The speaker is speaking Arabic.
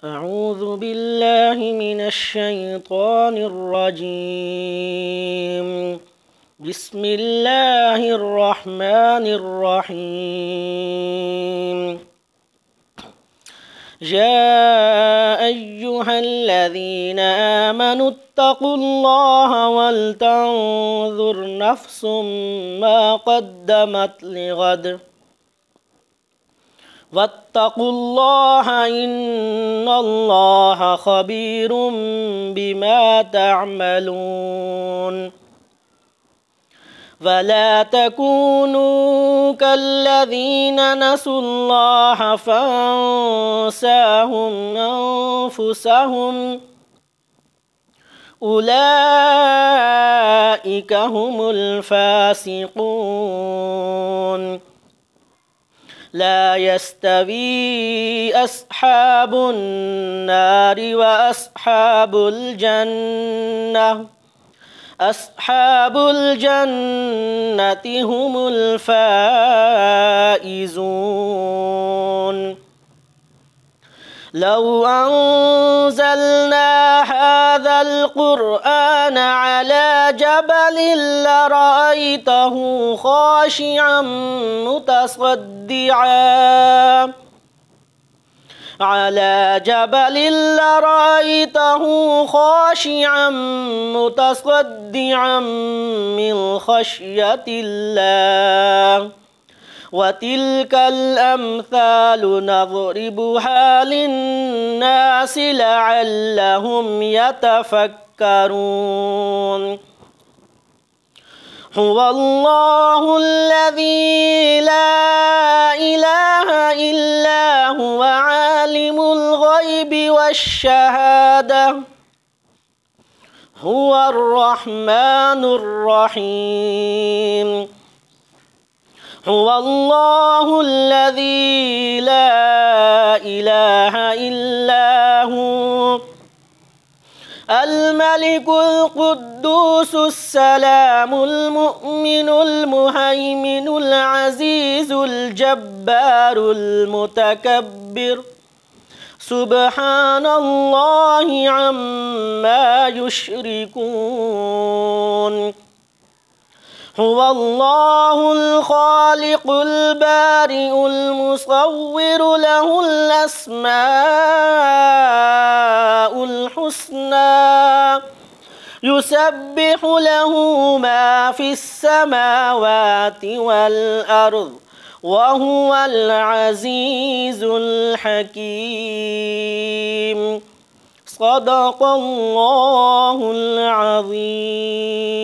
أعوذ بالله من الشيطان الرجيم. بسم الله الرحمن الرحيم. يا أيها الذين آمنوا اتقوا الله ولتنظر نفس ما قدمت لغد واتقوا الله إن الله خبير بما تعملون. ولا تكونوا كالذين نسوا الله فأنساهم أنفسهم أولئك هم الفاسقون. لا يستوي أصحاب النار وأصحاب الجنة أصحاب الجنة هم الفائزون. لو أنزلنا هذا القرآن على جبل لرأيته خاشعا متصدعا من خشية الله. وتلك الأمثال نضربها للناس لعلهم يتفكرون. هو الله الذي لا إله إلا هو عالم الغيب والشهادة هو الرحمن الرحيم. هو الله الذي لا إله إلا هو الملك القدوس السلام المؤمن المهيمن العزيز الجبار المتكبر سبحان الله عما يشركون. هو الله الخالق البارئ المصور له الأسماء الحسنى يسبح له ما في السماوات والأرض وهو العزيز الحكيم. صدق الله العظيم.